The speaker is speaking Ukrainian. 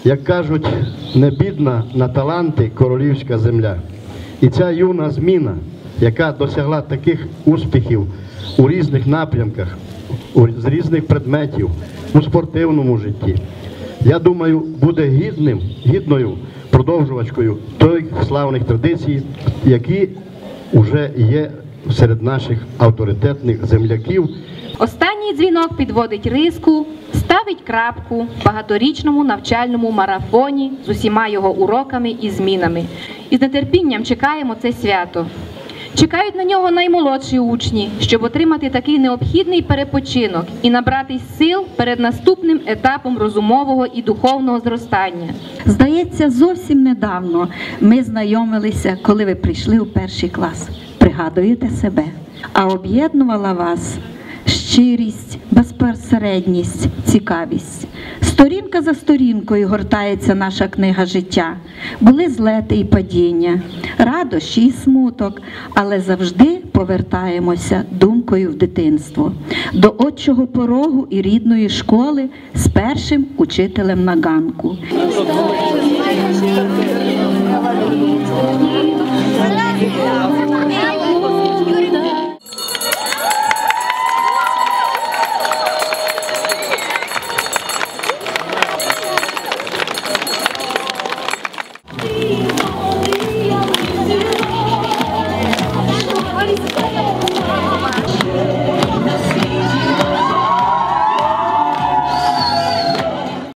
Як кажуть, не бідна на таланти королівська земля. І ця юна зміна, яка досягла таких успіхів у різних напрямках, з різних предметів, у спортивному житті, я думаю, буде гідною продовжувачкою тих славних традицій, які вже є серед наших авторитетних земляків. Останній дзвінок підводить риску, ставить крапку в багаторічному навчальному марафоні з усіма його уроками і змінами. І з нетерпінням чекаємо це свято. Чекають на нього наймолодші учні, щоб отримати такий необхідний перепочинок і набратись сил перед наступним етапом розумового і духовного зростання. Здається, зовсім недавно ми знайомилися, коли ви прийшли у перший клас. Пригадуєте себе? А об'єднувала вас щирість, безпосередність, цікавість. Сторінка за сторінкою гортається наша книга життя. Були злети і падіння, радощі і смуток, але завжди повертаємося думкою в дитинство, до отчого порогу і рідної школи з першим учителем на ганку.